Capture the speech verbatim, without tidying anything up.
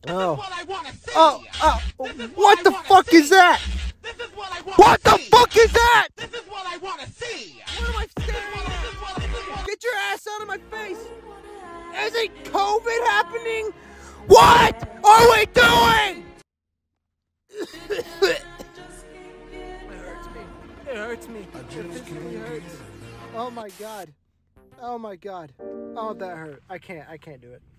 This Oh. is what I want to see. Oh, oh, This is what I the wanna fuck see. is that? This is what I want What to the see. fuck is that? This is what I want to see. What am I staring at? Get your ass out of my face! Is it COVID happening? What are we doing? It hurts me. It hurts me. It physically hurts. Oh my god. Oh my god. Oh, that hurt. I can't. I can't do it.